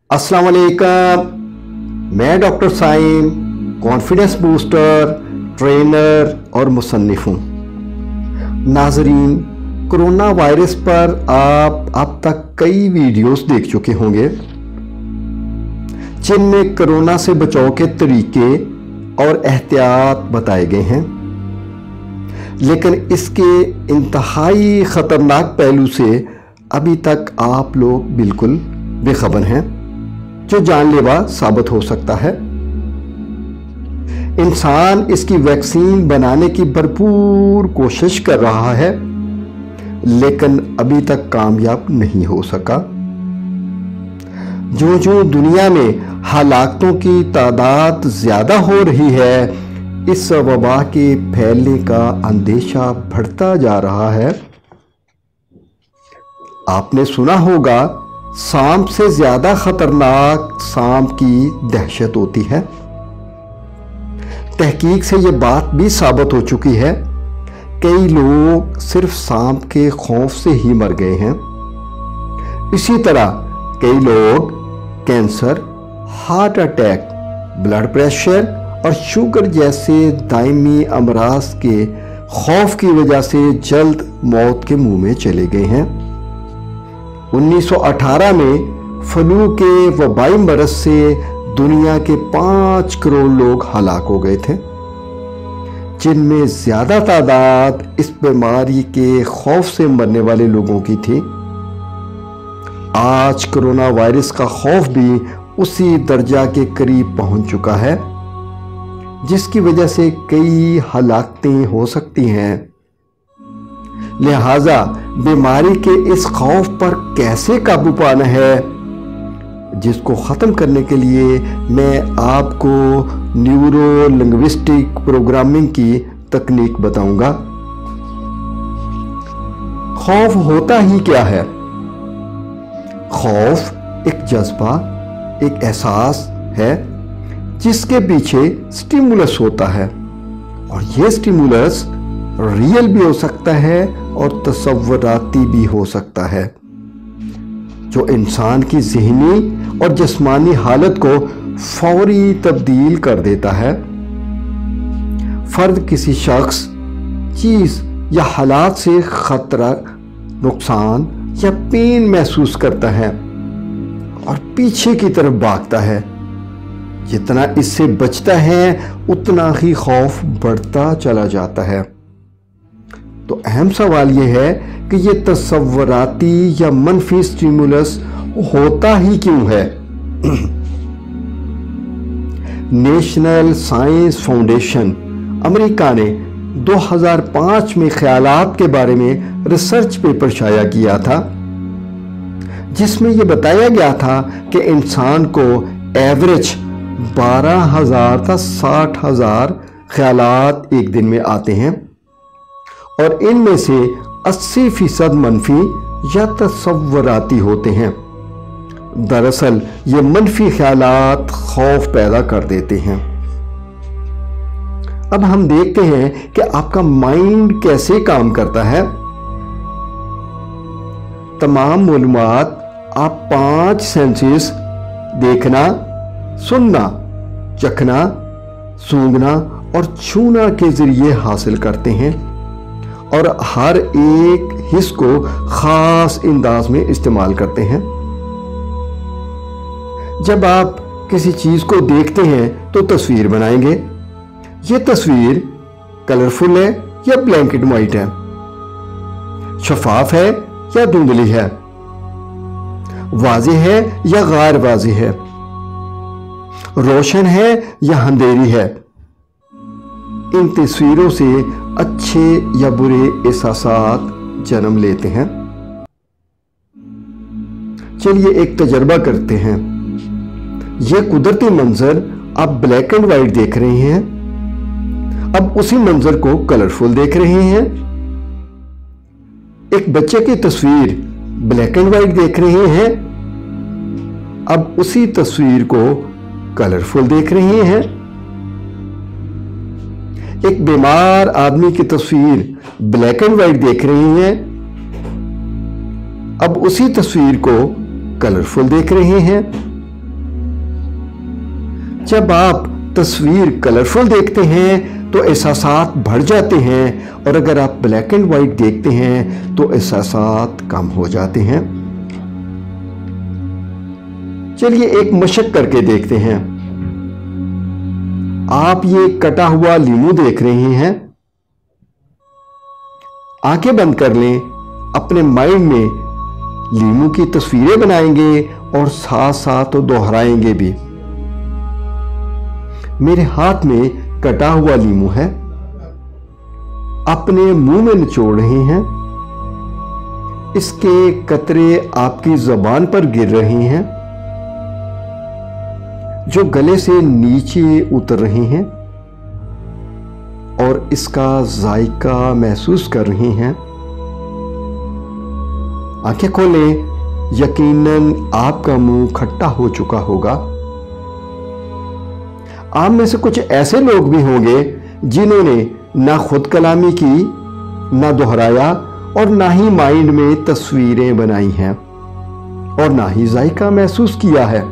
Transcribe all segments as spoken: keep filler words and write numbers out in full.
अस्सलाम वालेकुम। मैं doctor Saim, confidence booster, trainer और मुसन्निफ हूँ। नाजरीन, कोरोना वायरस पर आप अब तक कई वीडियोस देख चुके होंगे जिनमें कोरोना से बचाव के तरीके और एहतियात बताए गए हैं, लेकिन इसके इंतहाई ख़तरनाक पहलू से अभी तक आप लोग बिल्कुल बेखबर हैं, जो जानलेवा साबित हो सकता है। इंसान इसकी वैक्सीन बनाने की भरपूर कोशिश कर रहा है, लेकिन अभी तक कामयाब नहीं हो सका। जो जो दुनिया में हलाकतों की तादाद ज्यादा हो रही है, इस वबा के फैलने का अंदेशा बढ़ता जा रहा है। आपने सुना होगा, सांप से ज्यादा खतरनाक सांप की दहशत होती है। तहकीक से यह बात भी साबित हो चुकी है, कई लोग सिर्फ सांप के खौफ से ही मर गए हैं। इसी तरह कई लोग cancer, heart attack, blood pressure और शुगर जैसे दायमी अमराज के खौफ की वजह से जल्द मौत के मुंह में चले गए हैं। उन्नीस सौ अठारह में फ्लू के वबाई मरज से दुनिया के पांच करोड़ लोग हलाक हो गए थे, जिनमें ज्यादा तादाद इस बीमारी के खौफ से मरने वाले लोगों की थी। आज कोरोना वायरस का खौफ भी उसी दर्जा के करीब पहुंच चुका है, जिसकी वजह से कई हलाकतें हो सकती हैं। लिहाजा बीमारी के इस खौफ पर कैसे काबू पाना है, जिसको ख़त्म करने के लिए मैं आपको न्यूरो लिंग्विस्टिक प्रोग्रामिंग की तकनीक बताऊंगा। खौफ होता ही क्या है? खौफ एक जज्बा, एक एहसास है जिसके पीछे स्टिमुलस होता है, और यह स्टिमुलस रियल भी हो सकता है और तसव्वुराती भी हो सकता है, जो इंसान की ज़हनी और जिस्मानी हालत को फौरी तब्दील कर देता है। फर्द किसी शख्स, चीज़ या हालात से खतरा, नुकसान या पेन महसूस करता है और पीछे की तरफ भागता है। जितना इससे बचता है, उतना ही खौफ बढ़ता चला जाता है। तो अहम सवाल यह है कि यह तसव्वुराती या मनफी स्टिमुलस होता ही क्यों है? नेशनल साइंस फाउंडेशन अमेरिका ने दो हज़ार पाँच में ख्यालात के बारे में रिसर्च पेपर शाया किया था, जिसमें यह बताया गया था कि इंसान को एवरेज बारह हजार था साठ हजार ख्यालात एक दिन में आते हैं, और इनमें से अस्सी फीसद मनफी या तसव्वुराती होते हैं। दरअसल ये मनफी ख्यालात खौफ पैदा कर देते हैं। अब हम देखते हैं कि आपका माइंड कैसे काम करता है। तमाम मालूमात आप पांच सेंसेस देखना, सुनना, चखना, सूंघना और छूना के जरिए हासिल करते हैं, और हर एक हिस्स को खास अंदाज में इस्तेमाल करते हैं। जब आप किसी चीज को देखते हैं तो तस्वीर बनाएंगे। यह तस्वीर कलरफुल है या ब्लैक एंड व्हाइट है, शफाफ है या धुंधली है, वाज़ेह है या गैर वाज़ेह है, रोशन है या अंधेरी है। इन तस्वीरों से अच्छे या बुरे एहसासात जन्म लेते हैं। चलिए एक तजर्बा करते हैं। यह कुदरती मंजर आप ब्लैक एंड व्हाइट देख रहे हैं, अब उसी मंजर को कलरफुल देख रहे हैं। एक बच्चे की तस्वीर ब्लैक एंड व्हाइट देख रहे हैं, अब उसी तस्वीर को कलरफुल देख रहे हैं। एक बीमार आदमी की तस्वीर ब्लैक एंड व्हाइट देख रहे हैं, अब उसी तस्वीर को कलरफुल देख रहे हैं। जब आप तस्वीर कलरफुल देखते हैं तो एहसासात बढ़ जाते हैं, और अगर आप ब्लैक एंड वाइट देखते हैं तो एहसासात कम हो जाते हैं। चलिए एक मशक करके देखते हैं। आप ये कटा हुआ लीमू देख रहे हैं। आंखें बंद कर लें, अपने माइंड में लीमू की तस्वीरें बनाएंगे और साथ साथ दोहराएंगे भी। मेरे हाथ में कटा हुआ लीमू है, अपने मुंह में निचोड़ रहे हैं, इसके कतरे आपकी ज़बान पर गिर रहे हैं जो गले से नीचे उतर रहे हैं, और इसका जायका महसूस कर रहे हैं। आंखें खोलें, यकीनन आपका मुंह खट्टा हो चुका होगा। आप में से कुछ ऐसे लोग भी होंगे जिन्होंने ना खुद कलामी की, ना दोहराया, और ना ही माइंड में तस्वीरें बनाई हैं, और ना ही जायका महसूस किया है।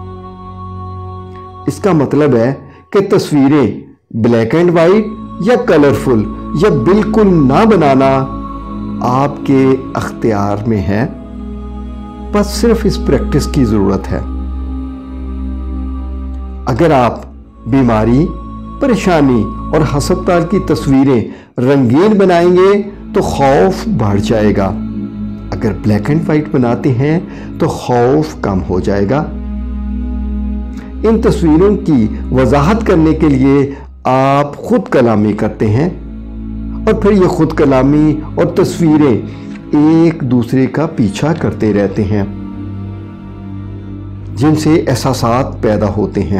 इसका मतलब है कि तस्वीरें ब्लैक एंड वाइट या कलरफुल या बिल्कुल ना बनाना आपके अख्तियार में है, बस सिर्फ इस प्रैक्टिस की जरूरत है। अगर आप बीमारी, परेशानी और हस्पताल की तस्वीरें रंगीन बनाएंगे तो खौफ बढ़ जाएगा। अगर ब्लैक एंड वाइट बनाते हैं तो खौफ कम हो जाएगा। इन तस्वीरों की वजाहत करने के लिए आप खुद कलामी करते हैं, और फिर ये खुद कलामी और तस्वीरें एक दूसरे का पीछा करते रहते हैं, जिनसे एहसासात पैदा होते हैं।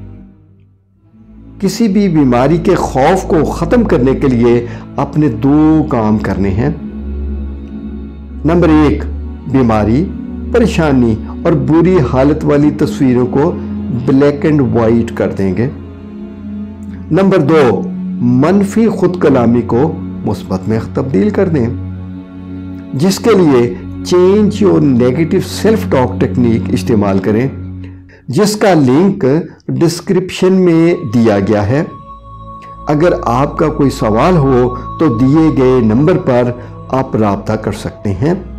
किसी भी बीमारी के खौफ को ख़त्म करने के लिए अपने दो काम करने हैं। नंबर एक, बीमारी, परेशानी और बुरी हालत वाली तस्वीरों को ब्लैक एंड वाइट कर देंगे। नंबर दो, मनफी खुद कलामी को मुस्बत में तब्दील कर दें, जिसके लिए change your negative self talk technique इस्तेमाल करें, जिसका लिंक डिस्क्रिप्शन में दिया गया है। अगर आपका कोई सवाल हो तो दिए गए नंबर पर आप राब्ता कर सकते हैं।